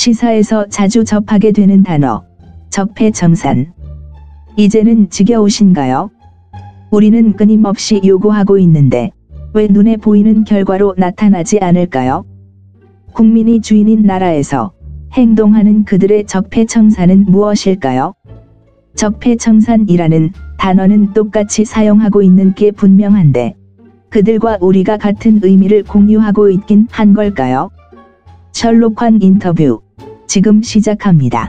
시사에서 자주 접하게 되는 단어, 적폐청산. 이제는 지겨우신가요? 우리는 끊임없이 요구하고 있는데 왜 눈에 보이는 결과로 나타나지 않을까요? 국민이 주인인 나라에서 행동하는 그들의 적폐청산은 무엇일까요? 적폐청산이라는 단어는 똑같이 사용하고 있는 게 분명한데 그들과 우리가 같은 의미를 공유하고 있긴 한 걸까요? 셜록환 인터뷰 지금 시작합니다.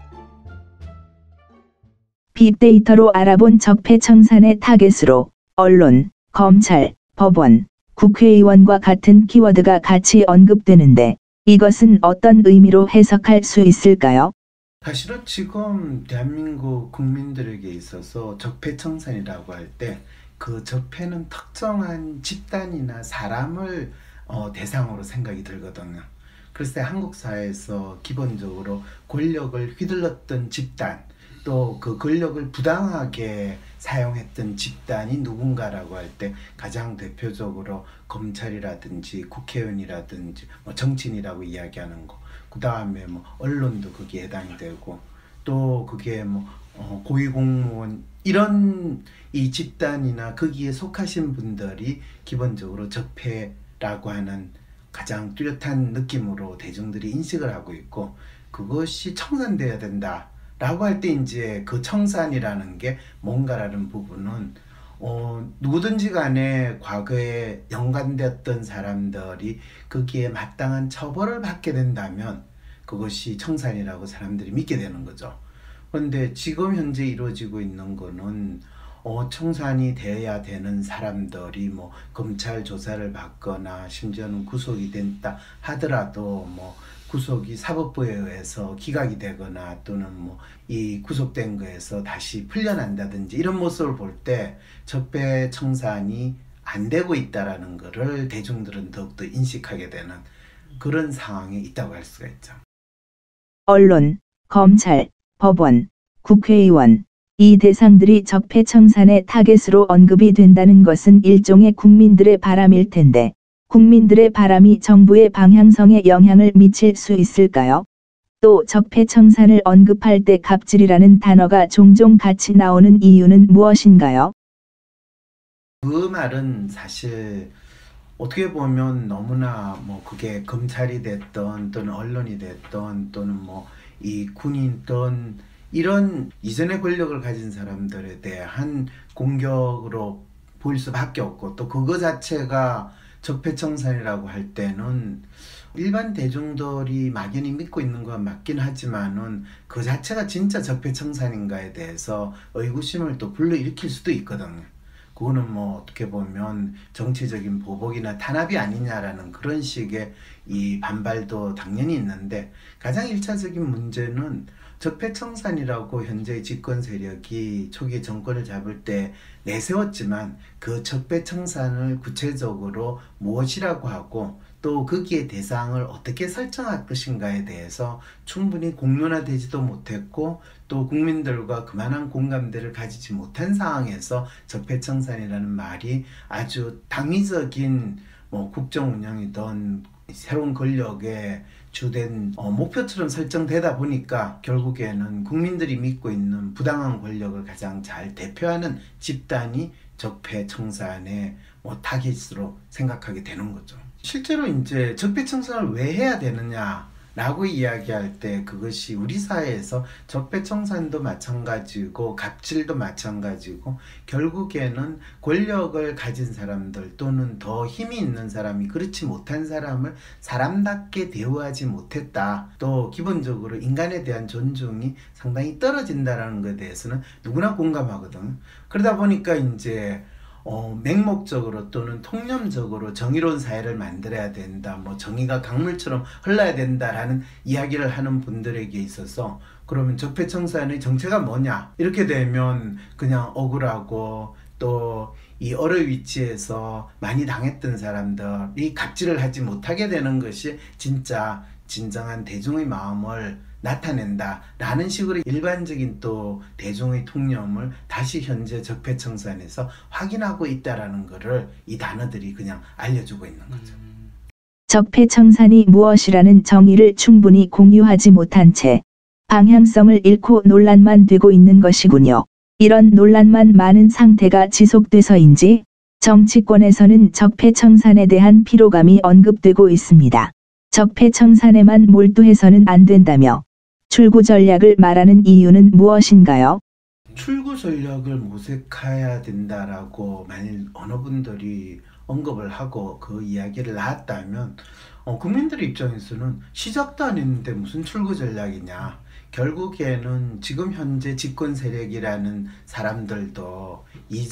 빅데이터로 알아본 적폐청산의 타겟으로 언론, 검찰, 법원, 국회의원과 같은 키워드가 같이 언급되는데 이것은 어떤 의미로 해석할 수 있을까요? 사실은 지금 대한민국 국민들에게 있어서 적폐청산이라고 할 때 그 적폐는 특정한 집단이나 사람을 대상으로 생각이 들거든요. 글쎄 한국 사회에서 기본적으로 권력을 휘둘렀던 집단, 또 그 권력을 부당하게 사용했던 집단이 누군가라고 할 때 가장 대표적으로 검찰이라든지 국회의원이라든지 정치인이라고 이야기하는 거, 그 다음에 언론도 거기에 해당이 되고, 또 그게 고위공무원, 이런 이 집단이나 거기에 속하신 분들이 기본적으로 적폐라고 하는 가장 뚜렷한 느낌으로 대중들이 인식을 하고 있고, 그것이 청산돼야 된다 라고 할 때 이제 그 청산이라는 게 뭔가라는 부분은 누구든지 간에 과거에 연관되었던 사람들이 거기에 마땅한 처벌을 받게 된다면 그것이 청산이라고 사람들이 믿게 되는 거죠. 그런데 지금 현재 이루어지고 있는 거는 청산이 돼야 되는 사람들이 검찰 조사를 받거나 심지어는 구속이 됐다 하더라도 구속이 사법부에 의해서 기각이 되거나 또는 이 구속된 거에서 다시 풀려난다든지 이런 모습을 볼 때 적폐 청산이 안 되고 있다라는 것을 대중들은 더욱더 인식하게 되는 그런 상황에 있다고 할 수가 있죠. 언론, 검찰, 법원, 국회의원, 이 대상들이 적폐 청산의 타겟으로 언급이 된다는 것은 일종의 국민들의 바람일 텐데 국민들의 바람이 정부의 방향성에 영향을 미칠 수 있을까요? 또 적폐 청산을 언급할 때 갑질이라는 단어가 종종 같이 나오는 이유는 무엇인가요? 그 말은 사실 어떻게 보면 너무나 그게 검찰이 됐던 또는 언론이 됐던 또는 이 군이든 이런 이전의 권력을 가진 사람들에 대한 공격으로 보일 수밖에 없고, 또 그거 자체가 적폐청산이라고 할 때는 일반 대중들이 막연히 믿고 있는 건 맞긴 하지만은 그 자체가 진짜 적폐청산인가에 대해서 의구심을 또 불러일으킬 수도 있거든요. 그거는 어떻게 보면 정치적인 보복이나 탄압이 아니냐라는 그런 식의 이 반발도 당연히 있는데, 가장 1차적인 문제는 적폐청산이라고 현재 집권 세력이 초기 정권을 잡을 때 내세웠지만 그 적폐청산을 구체적으로 무엇이라고 하고 또 거기에 대상을 어떻게 설정할 것인가에 대해서 충분히 공론화되지도 못했고, 또 국민들과 그만한 공감대를 가지지 못한 상황에서 적폐청산이라는 말이 아주 당위적인 국정 운영이든 새로운 권력의 주된 목표처럼 설정되다 보니까 결국에는 국민들이 믿고 있는 부당한 권력을 가장 잘 대표하는 집단이 적폐청산의 타깃으로 생각하게 되는 거죠. 실제로 이제 적폐청산을 왜 해야 되느냐 라고 이야기할 때 그것이 우리 사회에서 적폐청산도 마찬가지고 갑질도 마찬가지고 결국에는 권력을 가진 사람들 또는 더 힘이 있는 사람이 그렇지 못한 사람을 사람답게 대우하지 못했다, 또 기본적으로 인간에 대한 존중이 상당히 떨어진다는 것에 대해서는 누구나 공감하거든. 그러다 보니까 이제 맹목적으로 또는 통념적으로 정의로운 사회를 만들어야 된다, 정의가 강물처럼 흘러야 된다라는 이야기를 하는 분들에게 있어서 그러면 적폐청산의 정체가 뭐냐, 이렇게 되면 그냥 억울하고 또 이 어려 위치에서 많이 당했던 사람들이 갑질을 하지 못하게 되는 것이 진짜 진정한 대중의 마음을 나타낸다 라는 식으로 일반적인 또 대중의 통념을 다시 현재 적폐청산에서 확인하고 있다라는 것을 이 단어들이 그냥 알려주고 있는 거죠. 적폐청산이 무엇이라는 정의를 충분히 공유하지 못한 채 방향성을 잃고 논란만 되고 있는 것이군요. 이런 논란만 많은 상태가 지속돼서인지 정치권에서는 적폐청산에 대한 피로감이 언급되고 있습니다. 적폐청산에만 몰두해서는 안 된다며 출구 전략을 말하는 이유는 무엇인가요? 출구 전략을 모색해야 된다라고 만일 어느 분들이 언급을 하고 그 이야기를 나왔다면 국민들 입장에서는 시작도 안 했는데 무슨 출구 전략이냐. 결국에는 지금 현재 집권 세력이라는 사람들도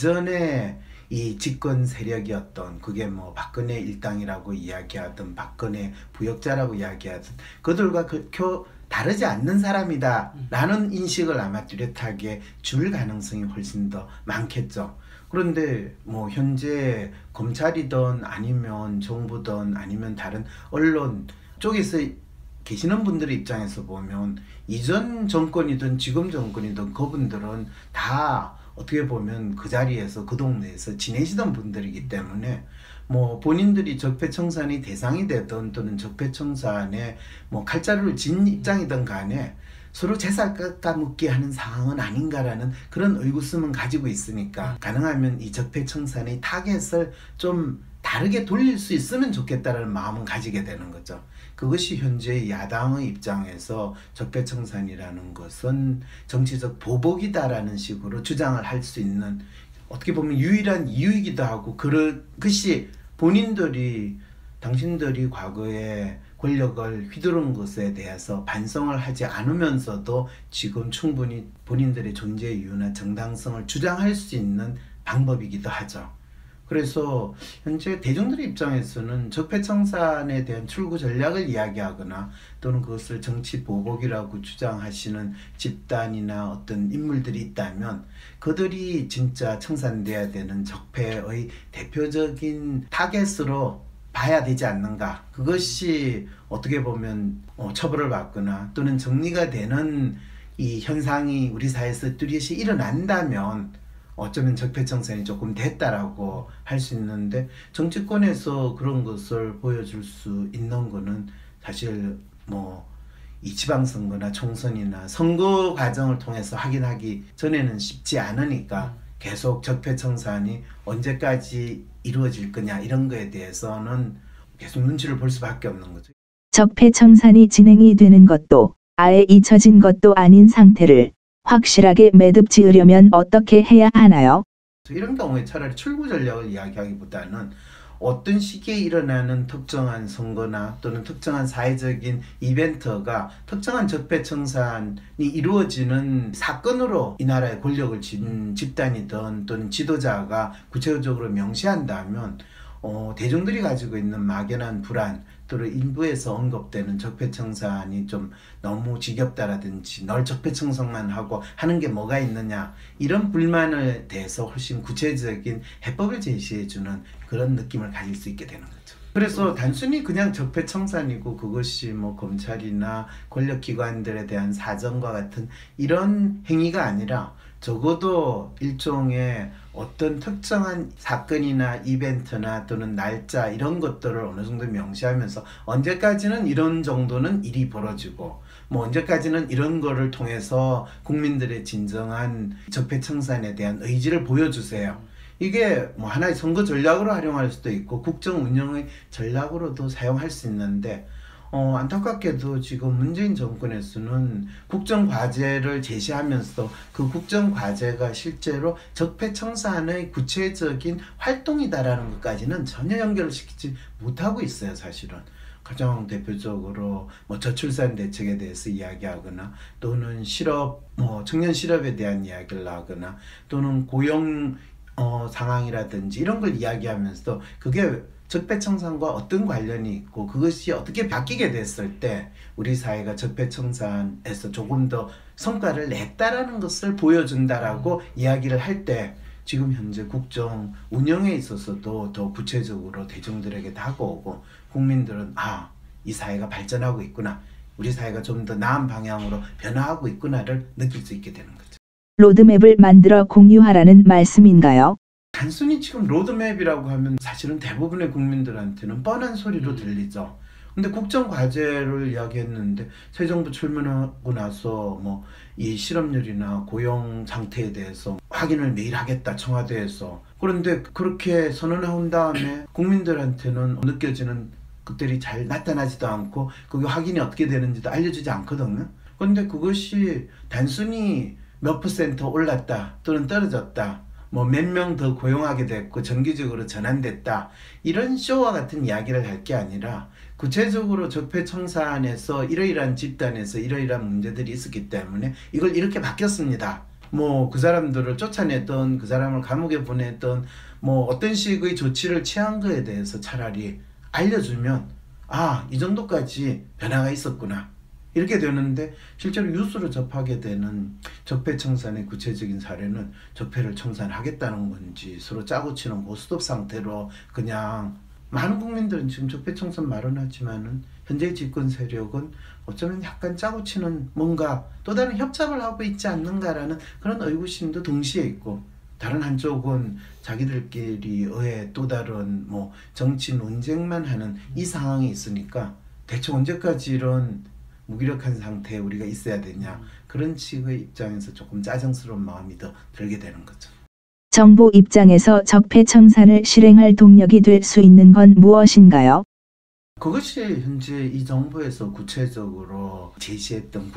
이전에 이 집권 세력이었던 그게 뭐 박근혜 일당이라고 이야기하든 박근혜 부역자라고 이야기하든 그들과 다르지 않는 사람이다 라는 인식을 아마 뚜렷하게 줄 가능성이 훨씬 더 많겠죠. 그런데 뭐 현재 검찰이든 아니면 정부든 아니면 다른 언론 쪽에서 계시는 분들의 입장에서 보면 이전 정권이든 지금 정권이든 그분들은 다 어떻게 보면 그 자리에서 그 동네에서 지내시던 분들이기 때문에 뭐 본인들이 적폐청산의 대상이 되든 또는 적폐청산에 뭐 칼자루를 진 입장이든 간에 서로 제살 깎아먹기 하는 상황은 아닌가라는 그런 의구심은 가지고 있으니까 가능하면 이 적폐청산의 타겟을 좀 다르게 돌릴 수 있으면 좋겠다는 마음은 가지게 되는 거죠. 그것이 현재 야당의 입장에서 적폐청산이라는 것은 정치적 보복이다라는 식으로 주장을 할 수 있는 어떻게 보면 유일한 이유이기도 하고 그것이 본인들이 당신들이 과거에 권력을 휘두른 것에 대해서 반성을 하지 않으면서도 지금 충분히 본인들의 존재 이유나 정당성을 주장할 수 있는 방법이기도 하죠. 그래서 현재 대중들의 입장에서는 적폐청산에 대한 출구 전략을 이야기하거나 또는 그것을 정치 보복이라고 주장하시는 집단이나 어떤 인물들이 있다면 그들이 진짜 청산돼야 되는 적폐의 대표적인 타겟으로 봐야 되지 않는가. 그것이 어떻게 보면 처벌을 받거나 또는 정리가 되는 이 현상이 우리 사회에서 뚜렷이 일어난다면 어쩌면 적폐청산이 조금 됐다라고 할 수 있는데 정치권에서 그런 것을 보여줄 수 있는 거는 사실 뭐 이 지방선거나 총선이나 선거 과정을 통해서 확인하기 전에는 쉽지 않으니까 계속 적폐청산이 언제까지 이루어질 거냐 이런 거에 대해서는 계속 눈치를 볼 수밖에 없는 거죠. 적폐청산이 진행이 되는 것도 아예 잊혀진 것도 아닌 상태를 확실하게 매듭 지으려면 어떻게 해야 하나요? 이런 경우에 차라리 출구 전략을 이야기하기보다는 어떤 시기에 일어나는 특정한 선거나 또는 특정한 사회적인 이벤트가 특정한 적폐청산이 이루어지는 사건으로 이 나라의 권력을 쥔 집단이든 또는 지도자가 구체적으로 명시한다면 대중들이 가지고 있는 막연한 불안 또는 일부에서 언급되는 적폐청산이 좀 너무 지겹다라든지 널 적폐청산만 하고 하는 게 뭐가 있느냐 이런 불만을 대해서 훨씬 구체적인 해법을 제시해주는 그런 느낌을 가질 수 있게 되는 거죠. 그래서 단순히 그냥 적폐청산이고 그것이 뭐 검찰이나 권력기관들에 대한 사정과 같은 이런 행위가 아니라 적어도 일종의 어떤 특정한 사건이나 이벤트나 또는 날짜 이런 것들을 어느 정도 명시하면서 언제까지는 이런 정도는 일이 벌어지고 뭐 언제까지는 이런 거를 통해서 국민들의 진정한 적폐청산에 대한 의지를 보여주세요. 이게 뭐 하나의 선거 전략으로 활용할 수도 있고 국정 운영의 전략으로도 사용할 수 있는데 안타깝게도 지금 문재인 정권에서는 국정과제를 제시하면서 그 국정과제가 실제로 적폐청산의 구체적인 활동이다라는 것까지는 전혀 연결을 시키지 못하고 있어요, 사실은. 가장 대표적으로 뭐 저출산 대책에 대해서 이야기하거나 또는 실업, 청년 실업에 대한 이야기를 하거나 또는 고용 상황이라든지 이런 걸 이야기하면서 그게 적폐청산과 어떤 관련이 있고 그것이 어떻게 바뀌게 됐을 때 우리 사회가 적폐청산에서 조금 더 성과를 냈다라는 것을 보여준다라고 이야기를 할 때 지금 현재 국정 운영에 있어서도 더 구체적으로 대중들에게 다가오고 국민들은 이 사회가 발전하고 있구나, 우리 사회가 좀 더 나은 방향으로 변화하고 있구나를 느낄 수 있게 되는 거죠. 로드맵을 만들어 공유하라는 말씀인가요? 단순히 지금 로드맵이라고 하면 사실은 대부분의 국민들한테는 뻔한 소리로 들리죠. 근데 국정과제를 이야기했는데 새 정부 출범하고 나서 뭐 이 실업률이나 고용 상태에 대해서 확인을 매일 하겠다 청와대에서. 그런데 그렇게 선언한 다음에 국민들한테는 느껴지는 것들이 잘 나타나지도 않고 그게 확인이 어떻게 되는지도 알려주지 않거든요. 그런데 그것이 단순히 몇 % 올랐다 또는 떨어졌다, 뭐 몇 명 더 고용하게 됐고 정기적으로 전환됐다, 이런 쇼와 같은 이야기를 할 게 아니라 구체적으로 적폐청산에서 이러이러한 집단에서 이러이러한 문제들이 있었기 때문에 이걸 이렇게 바뀌었습니다. 뭐 그 사람들을 쫓아냈던, 그 사람을 감옥에 보냈던, 뭐 어떤 식의 조치를 취한 거에 대해서 차라리 알려주면 이 정도까지 변화가 있었구나, 이렇게 되는데, 실제로 뉴스로 접하게 되는 적폐청산의 구체적인 사례는 적폐를 청산하겠다는 건지 서로 짜고 치는 고스톱 상태로 그냥, 많은 국민들은 지금 적폐청산 말은 하지만은 현재 집권 세력은 어쩌면 약간 짜고 치는 뭔가 또 다른 협잡을 하고 있지 않는가라는 그런 의구심도 동시에 있고, 다른 한쪽은 자기들끼리의 또 다른 뭐 정치 논쟁만 하는 이 상황이 있으니까 대체 언제까지 이런 무기력한 상태에 우리가 있어야 되냐, 그런 식의 입장에서 조금 짜증스러운 마음이 더 들게 되는 거죠. 정부 입장에서 적폐청산을 실행할 동력이 될 수 있는 건 무엇인가요? 그것이 현재 이 정부에서 구체적으로 제시했던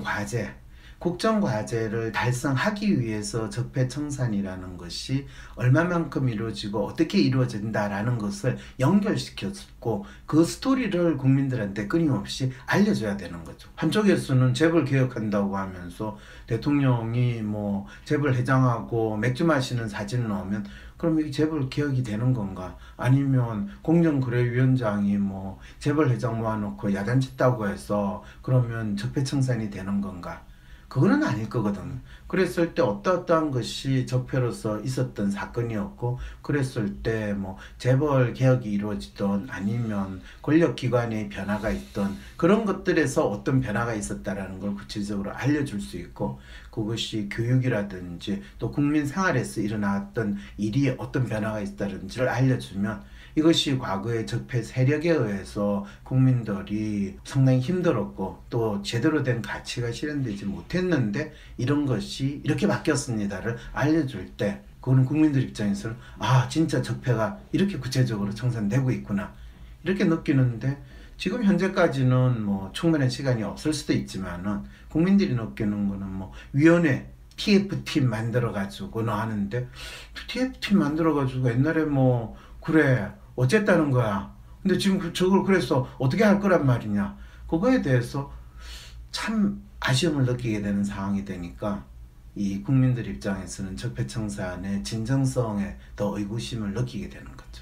국정과제를 달성하기 위해서 적폐청산이라는 것이 얼마만큼 이루어지고 어떻게 이루어진다라는 것을 연결시켰고, 그 스토리를 국민들한테 끊임없이 알려줘야 되는 거죠. 한쪽에서는 재벌 개혁한다고 하면서 대통령이 뭐 재벌 회장하고 맥주 마시는 사진을 넣으면 그럼 이게 재벌 개혁이 되는 건가? 아니면 공정거래위원장이 뭐 재벌 회장 모아놓고 야단치 따고 해서 그러면 적폐청산이 되는 건가? 그거는 아닐 거거든. 그랬을 때 어떠한 것이 적폐로서 있었던 사건이었고, 그랬을 때 뭐 재벌 개혁이 이루어지던 아니면 권력기관의 변화가 있던 그런 것들에서 어떤 변화가 있었다라는 걸 구체적으로 알려줄 수 있고, 그것이 교육이라든지 또 국민 생활에서 일어났던 일이 어떤 변화가 있다든지를 알려주면, 이것이 과거의 적폐 세력에 의해서 국민들이 상당히 힘들었고 또 제대로 된 가치가 실현되지 못했는데 이런 것이 이렇게 바뀌었습니다를 알려줄 때, 그거는 국민들 입장에서는 진짜 적폐가 이렇게 구체적으로 청산되고 있구나, 이렇게 느끼는데, 지금 현재까지는 뭐 충분한 시간이 없을 수도 있지만은 국민들이 느끼는 거는 뭐 위원회 TF팀 만들어 가지고 하는데, TF팀 만들어 가지고 옛날에 뭐 그래 어쨌다는 거야. 근데 지금 저걸 그래서 어떻게 할 거란 말이냐. 그거에 대해서 참 아쉬움을 느끼게 되는 상황이 되니까, 이 국민들 입장에서는 적폐청산의 진정성에 더 의구심을 느끼게 되는 거죠.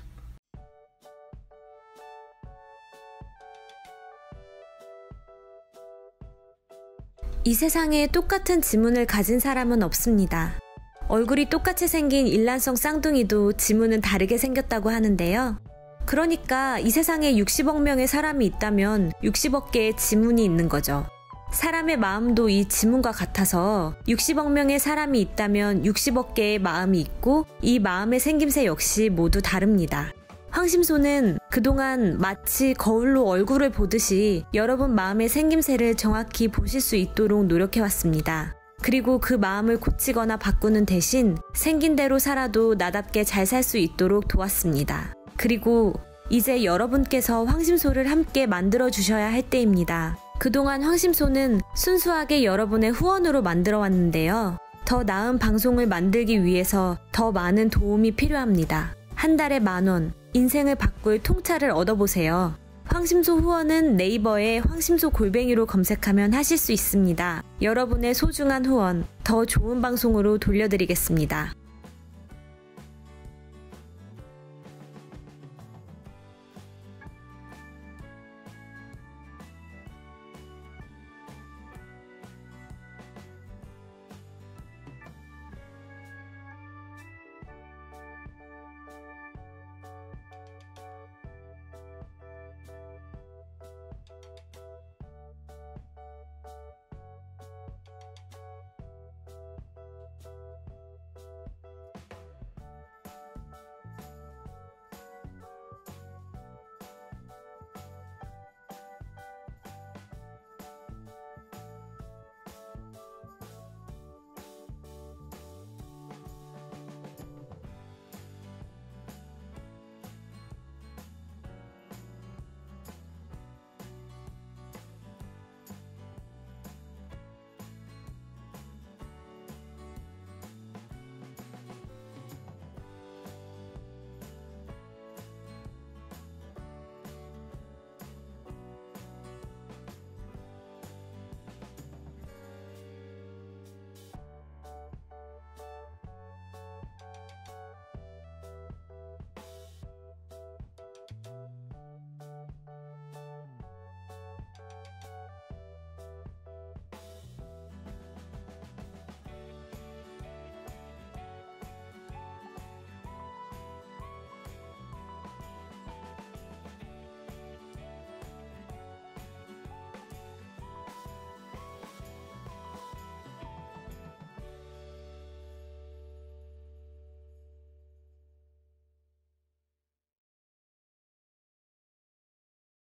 이 세상에 똑같은 지문을 가진 사람은 없습니다. 얼굴이 똑같이 생긴 일란성 쌍둥이도 지문은 다르게 생겼다고 하는데요. 그러니까 이 세상에 60억 명의 사람이 있다면 60억 개의 지문이 있는 거죠. 사람의 마음도 이 지문과 같아서 60억 명의 사람이 있다면 60억 개의 마음이 있고, 이 마음의 생김새 역시 모두 다릅니다. 황심소는 그동안 마치 거울로 얼굴을 보듯이 여러분 마음의 생김새를 정확히 보실 수 있도록 노력해왔습니다. 그리고 그 마음을 고치거나 바꾸는 대신 생긴 대로 살아도 나답게 잘 살 수 있도록 도왔습니다. 그리고 이제 여러분께서 황심소를 함께 만들어 주셔야 할 때입니다. 그동안 황심소는 순수하게 여러분의 후원으로 만들어 왔는데요. 더 나은 방송을 만들기 위해서 더 많은 도움이 필요합니다. 한 달에 10,000원, 인생을 바꿀 통찰을 얻어보세요. 황심소 후원은 네이버에 황심소 골뱅이로 검색하면 하실 수 있습니다. 여러분의 소중한 후원, 더 좋은 방송으로 돌려드리겠습니다.